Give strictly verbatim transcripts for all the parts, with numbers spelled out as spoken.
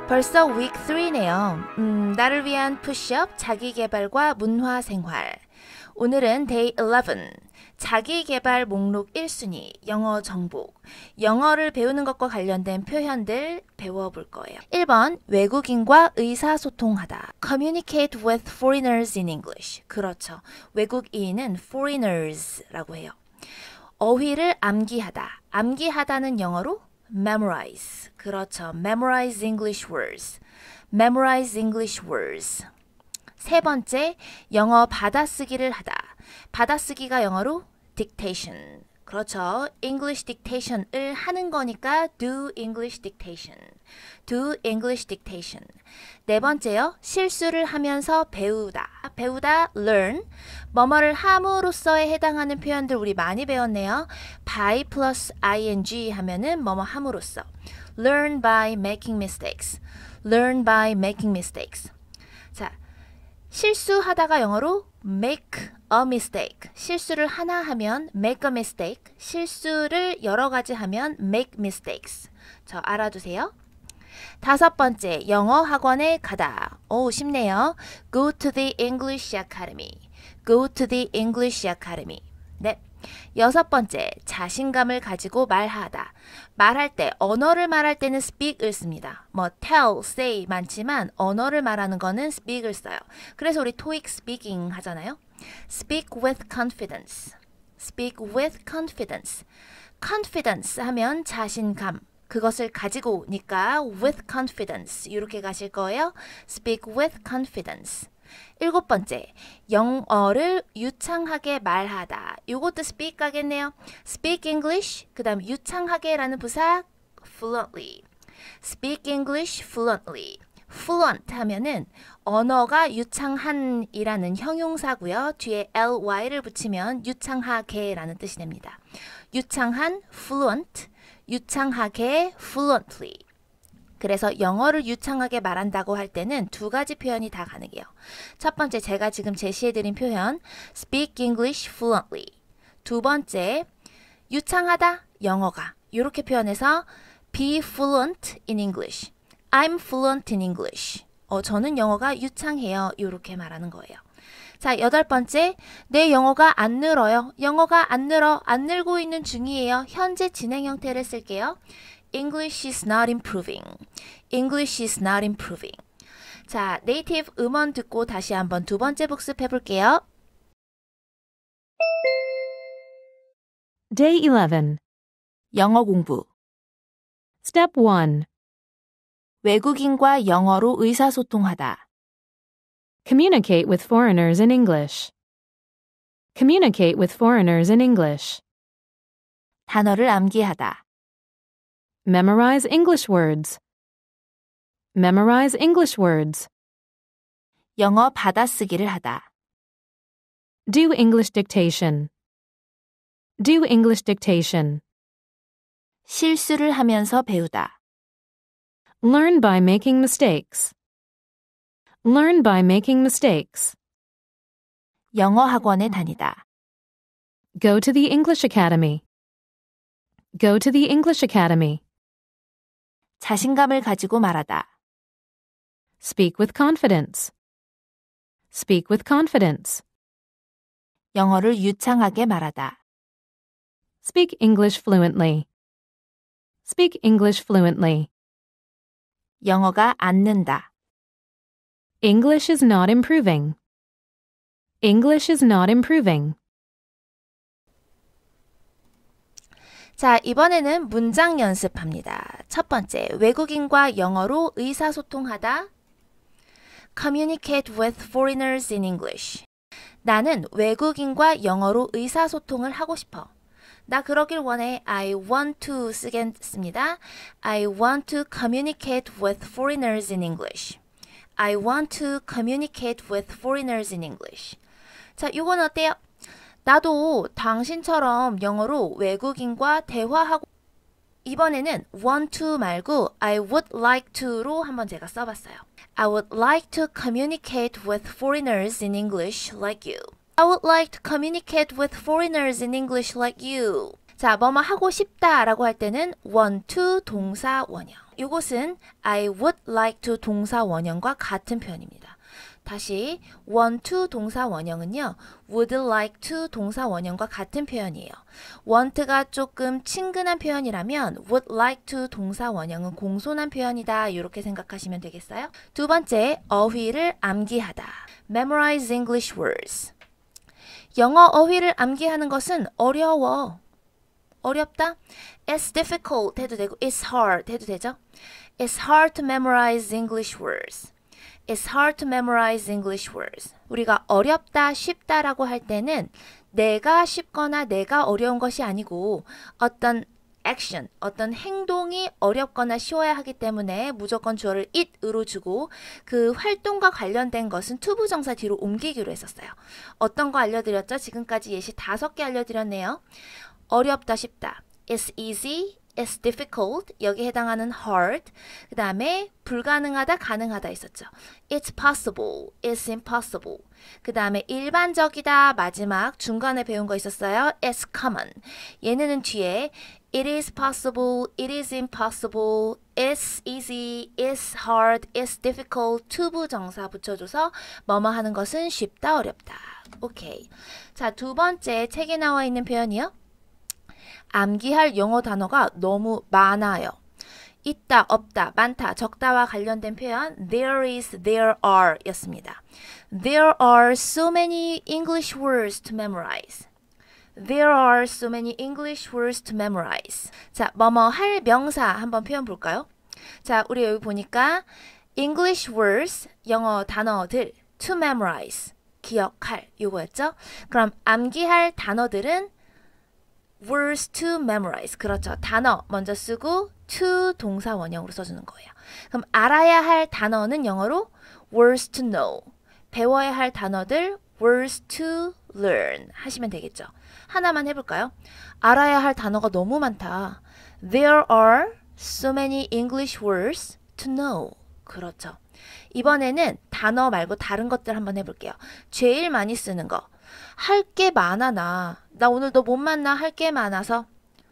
벌써 week 삼네요. 음, 나를 위한 푸시업, 자기개발과 문화생활. 오늘은 day eleven. 자기개발 목록 일 순위, 영어 정복. 영어를 배우는 것과 관련된 표현들 배워볼 거예요. 일 번, 외국인과 의사소통하다. Communicate with foreigners in English. 그렇죠. 외국인은 foreigners라고 해요. 어휘를 암기하다. 암기하다는 영어로 memorize. 그렇죠. memorize English words. memorize English words. 세 번째, 영어 받아쓰기를 하다. 받아쓰기가 영어로 dictation. 그렇죠. English dictation을 하는 거니까 do English dictation. do English dictation. 네 번째요. 실수를 하면서 배우다. 배우다 learn. 뭐뭐를 함으로써에 해당하는 표현들 우리 많이 배웠네요. by plus ing 하면은 뭐뭐 함으로써. learn by making mistakes. learn by making mistakes. 자, 실수하다가 영어로 make a mistake. 실수를 하나 하면 make a mistake. 실수를 여러 가지 하면 make mistakes. 저 알아두세요. 다섯 번째, 영어 학원에 가다. 오, 쉽네요. Go to the English Academy. Go to the English Academy. 네. 여섯 번째, 자신감을 가지고 말하다. 말할 때, 언어를 말할 때는 speak을 씁니다. 뭐 tell, say 많지만 언어를 말하는 거는 speak을 써요. 그래서 우리 토익 speaking 하잖아요. Speak with confidence. Speak with confidence. confidence 하면 자신감. 그것을 가지고니까 with confidence 이렇게 가실 거예요. Speak with confidence. 일곱 번째, 영어를 유창하게 말하다. 이것도 speak 가겠네요. Speak English, 그 다음 유창하게라는 부사 fluently. Speak English fluently. fluent 하면은 언어가 유창한이라는 형용사고요. 뒤에 ly를 붙이면 유창하게라는 뜻이 됩니다. 유창한 fluent, 유창하게 fluently. 그래서 영어를 유창하게 말한다고 할 때는 두 가지 표현이 다 가능해요. 첫 번째, 제가 지금 제시해드린 표현 speak English fluently. 두 번째, 유창하다, 영어가. 이렇게 표현해서 be fluent in English. I'm fluent in English. 어, 저는 영어가 유창해요. 이렇게 말하는 거예요. 자, 여덟 번째, 내 영어가 안 늘어요. 영어가 안 늘어, 안 늘고 있는 중이에요. 현재 진행 형태를 쓸게요. English is not improving. English is not improving. 자, 네이티브 음원 듣고 다시 한번 두 번째 복습해 볼게요. Day eleven. 영어 공부. Step one. 외국인과 영어로 의사소통하다. Communicate with foreigners in English. Communicate with foreigners in English. 단어를 암기하다. Memorize English words. Memorize English words. 영어 받아쓰기를 하다. Do English dictation. Do English dictation. 실수를 하면서 배우다. Learn by making mistakes. Learn by making mistakes. 영어 학원에 다니다. Go to the English Academy. Go to the English Academy. 자신감을 가지고 말하다. Speak with confidence. Speak with confidence. 영어를 유창하게 말하다. Speak English fluently. Speak English fluently. 영어가 안 는다. English is not improving. English is not improving. 자, 이번에는 문장 연습합니다. 첫 번째, 외국인과 영어로 의사소통하다. Communicate with foreigners in English. 나는 외국인과 영어로 의사소통을 하고 싶어. 나 그러길 원해. I want to 쓰겠습니다. I want to communicate with foreigners in English. I want to communicate with foreigners in English. 자, 이건 어때요? 나도 당신처럼 영어로 외국인과 대화하고 이번에는 want to 말고 I would like to로 한번 제가 써봤어요. I would like to communicate with foreigners in English like you. I would like to communicate with foreigners in English like you. 자, 뭐뭐 하고 싶다 라고 할 때는 want to 동사 원형. 이것은 I would like to 동사 원형과 같은 표현입니다. 다시 want to 동사 원형은요. would like to 동사 원형과 같은 표현이에요. want가 조금 친근한 표현이라면 would like to 동사 원형은 공손한 표현이다. 이렇게 생각하시면 되겠어요. 두 번째, 어휘를 암기하다. Memorize English words. 영어 어휘를 암기하는 것은 어려워. 어렵다? It's difficult 해도 되고 It's hard 해도 되죠? It's hard to memorize English words. It's hard to memorize English words. 우리가 어렵다, 쉽다라고 할 때는 내가 쉽거나 내가 어려운 것이 아니고 어떤 action, 어떤 행동이 어렵거나 쉬워야 하기 때문에 무조건 주어를 it으로 주고 그 활동과 관련된 것은 투부정사 뒤로 옮기기로 했었어요. 어떤 거 알려드렸죠? 지금까지 예시 다섯 개 알려드렸네요. 어렵다, 쉽다. It's easy, it's difficult. 여기 해당하는 hard. 그 다음에 불가능하다, 가능하다 있었죠. It's possible, it's impossible. 그 다음에 일반적이다, 마지막 중간에 배운 거 있었어요. It's common. 얘네는 뒤에 It is possible, it is impossible, it's easy, it's hard, it's difficult 투부정사 붙여줘서 뭐뭐 하는 것은 쉽다, 어렵다. 오케이. 자, 두 번째 책에 나와 있는 표현이요. 암기할 영어 단어가 너무 많아요. 있다, 없다, 많다, 적다와 관련된 표현 there is, there are 였습니다. There are so many English words to memorize. There are so many English words to memorize. 자, 뭐뭐 할 명사 한번 표현 볼까요? 자, 우리 여기 보니까 English words, 영어 단어들 to memorize, 기억할 요거였죠? 그럼 암기할 단어들은 words to memorize. 그렇죠. 단어 먼저 쓰고 to 동사 원형으로 써주는 거예요. 그럼 알아야 할 단어는 영어로 words to know. 배워야 할 단어들 words to learn 하시면 되겠죠. 하나만 해볼까요? 알아야 할 단어가 너무 많다. There are so many English words to know. 그렇죠. 이번에는 단어 말고 다른 것들 한번 해볼게요. 제일 많이 쓰는 거. 할 게 많아 나. 나 오늘 너 못 만나 할 게 많아서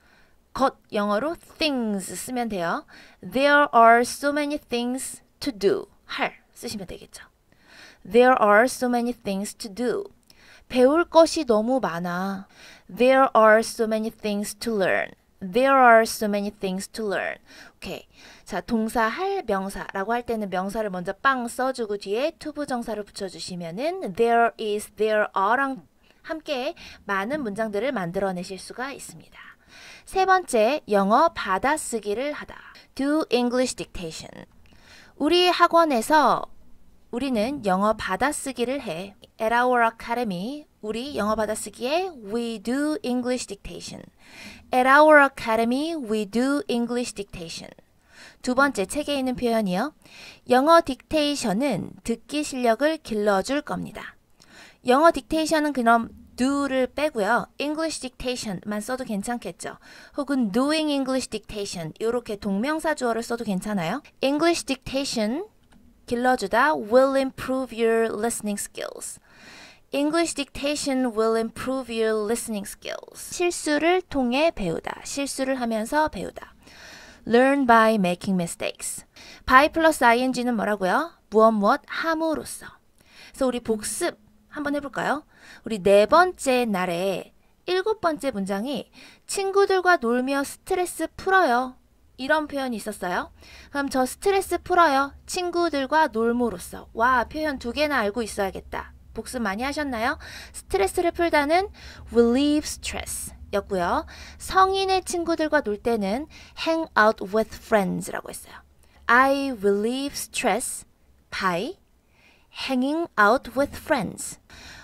것 영어로 things 쓰면 돼요. There are so many things to do. 할 쓰시면 되겠죠. There are so many things to do. 배울 것이 너무 많아. There are so many things to learn. There are so many things to learn. 오케이. 자, 동사 할 명사라고 할 때는 명사를 먼저 빵 써주고 뒤에 투부정사를 붙여주시면은 there is, there are랑 함께 많은 문장들을 만들어내실 수가 있습니다. 세 번째, 영어 받아쓰기를 하다. Do English dictation. 우리 학원에서 우리는 영어 받아쓰기를 해. At our academy, 우리 영어 받아쓰기에 we do English dictation. At our academy, we do English dictation. 두 번째 책에 있는 표현이요. 영어 딕테이션은 듣기 실력을 길러줄 겁니다. 영어 딕테이션은 그럼 do를 빼고요. English dictation만 써도 괜찮겠죠. 혹은 doing English dictation 이렇게 동명사 주어를 써도 괜찮아요. English dictation 길러주다 will improve your listening skills. English dictation will improve your listening skills. 실수를 통해 배우다. 실수를 하면서 배우다. Learn by making mistakes. by 플러스 ing는 뭐라고요? 무엇 무엇 함으로써. 그래서 우리 복습 한번 해볼까요? 우리 네 번째 날에 일곱 번째 문장이 친구들과 놀며 스트레스 풀어요. 이런 표현이 있었어요. 그럼 저 스트레스 풀어요. 친구들과 놀므로써. 와, 표현 두 개나 알고 있어야겠다. 복습 많이 하셨나요? 스트레스를 풀다는 relieve stress 였고요. 성인의 친구들과 놀 때는 hang out with friends 라고 했어요. I relieve stress by hanging out with friends.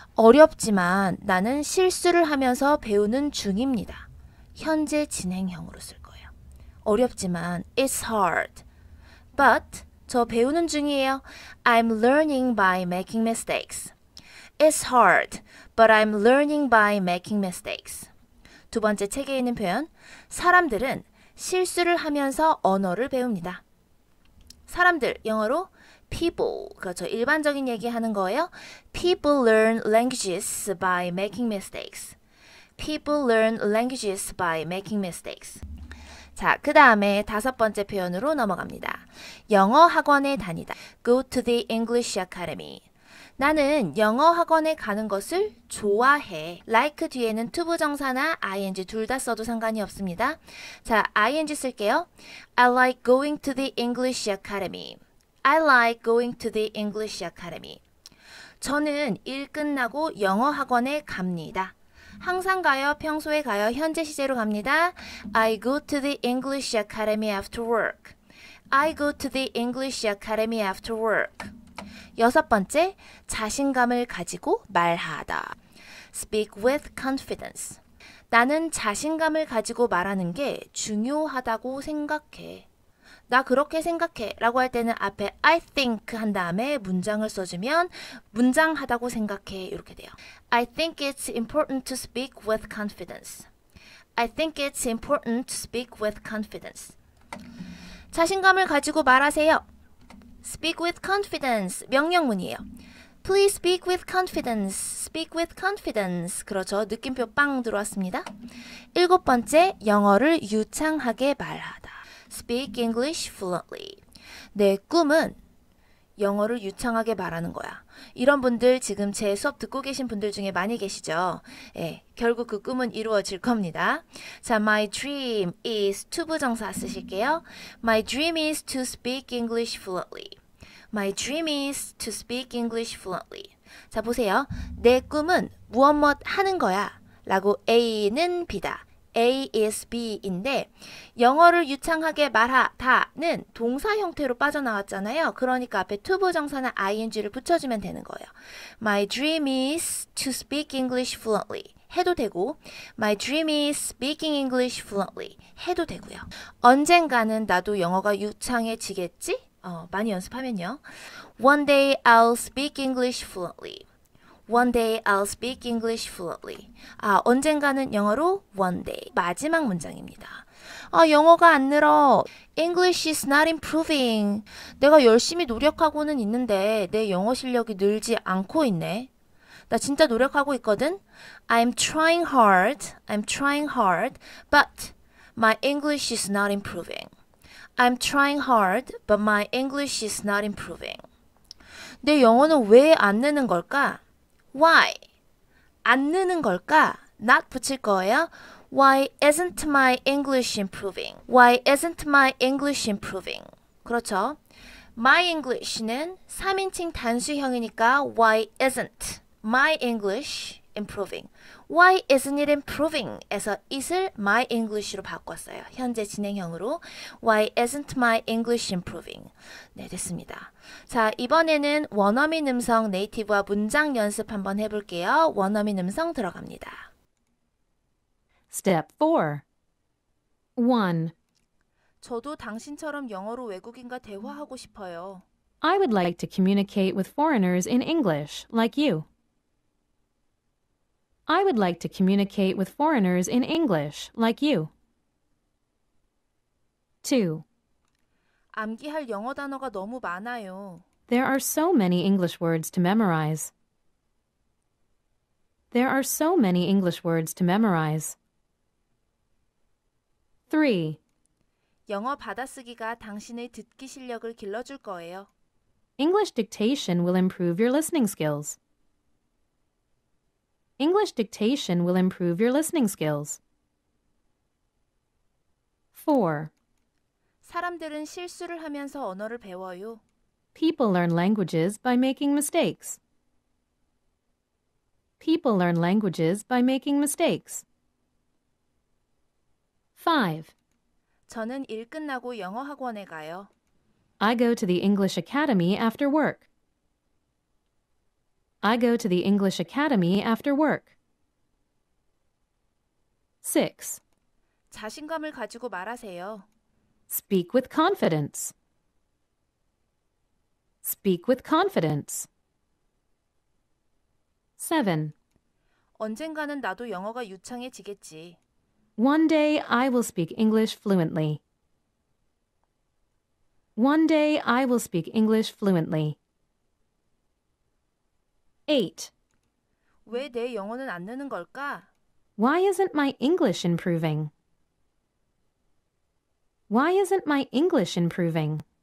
어렵지만 나는 실수를 하면서 배우는 중입니다. 현재 진행형으로 쓸 거예요. 어렵지만 it's hard. But 저 배우는 중이에요. I'm learning by making mistakes. It's hard, but I'm learning by making mistakes. 두 번째 책에 있는 표현. 사람들은 실수를 하면서 언어를 배웁니다. 사람들, 영어로 people. 그렇죠. 일반적인 얘기하는 거예요. People learn languages by making mistakes. People learn languages by making mistakes. 자, 그 다음에 다섯 번째 표현으로 넘어갑니다. 영어 학원에 다니다. Go to the English Academy. 나는 영어 학원에 가는 것을 좋아해. like 뒤에는 to 부정사나 ing 둘 다 써도 상관이 없습니다. 자, ing 쓸게요. I like going to the English Academy. I like going to the English Academy. 저는 일 끝나고 영어 학원에 갑니다. 항상 가요, 평소에 가요, 현재 시제로 갑니다. I go to the English Academy after work. I go to the English Academy after work. 여섯 번째, 자신감을 가지고 말하다. Speak with confidence. 나는 자신감을 가지고 말하는 게 중요하다고 생각해. 나 그렇게 생각해 라고 할 때는 앞에 I think 한 다음에 문장을 써주면 문장하다고 생각해 이렇게 돼요. I think it's important to speak with confidence. I think it's important to speak with confidence. 자신감을 가지고 말하세요. Speak with confidence. 명령문이에요. Please speak with confidence. Speak with confidence. 그렇죠. 느낌표 빵 들어왔습니다. 일곱 번째, 영어를 유창하게 말하다. Speak English fluently. 내 꿈은 영어를 유창하게 말하는 거야. 이런 분들 지금 제 수업 듣고 계신 분들 중에 많이 계시죠? 예, 결국 그 꿈은 이루어질 겁니다. 자, my dream is to 부정사 쓰실게요. My dream is to speak English fluently. My dream is to speak English fluently. 자, 보세요. 내 꿈은 무엇 무엇 하는 거야 라고 A는 B다. A is B인데 영어를 유창하게 말하다는 동사 형태로 빠져나왔잖아요. 그러니까 앞에 to 부정사나 ing를 붙여주면 되는 거예요. My dream is to speak English fluently 해도 되고 My dream is speaking English fluently 해도 되고요. 언젠가는 나도 영어가 유창해지겠지? 어, 많이 연습하면요. One day I'll speak English fluently. One day I'll speak English fluently. 아, 언젠가는 영어로 one day. 마지막 문장입니다. 아, 영어가 안 늘어. English is not improving. 내가 열심히 노력하고는 있는데 내 영어 실력이 늘지 않고 있네. 나 진짜 노력하고 있거든. I'm trying hard. I'm trying hard. But my English is not improving. I'm trying hard. But my English is not improving. 내 영어는 왜 안 느는 걸까? Why? 안 느는 걸까? not 붙일 거예요. Why isn't my English improving? Why isn't my English improving? 그렇죠. My English는 삼인칭 단수형이니까 Why isn't my English improving? Why isn't it improving? 에서 it을 my English로 바꿨어요. 현재 진행형으로 Why isn't my English improving? 네, 됐습니다. 자, 이번에는 원어민 음성 네이티브와 문장 연습 한번 해볼게요. 원어민 음성 들어갑니다. Step four. one. 저도 당신처럼 영어로 외국인과 대화하고 싶어요. I would like to communicate with foreigners in English, like you. I would like to communicate with foreigners in English, like you. two. 암기할 영어 단어가 너무 많아요. There are so many English words to memorize. There are so many English words to memorize. three. 영어 받아쓰기가 당신의 듣기 실력을 길러줄 거예요. English dictation will improve your listening skills. English dictation will improve your listening skills. four. 사람들은 실수를 하면서 언어를 배워요. People learn languages by making mistakes. People learn languages by making mistakes. five. 저는 일 끝나고 영어 학원에 가요. I go to the English Academy after work. I go to the English Academy after work. six. 자신감을 가지고 말하세요. Speak with confidence. Speak with confidence. seven. 언젠가는 나도 영어가 유창해지겠지. One day I will speak English fluently. One day I will speak English fluently. eight. 왜 내 영어는 안 느는 걸까? Why isn't my English improving? Why isn't my English improving?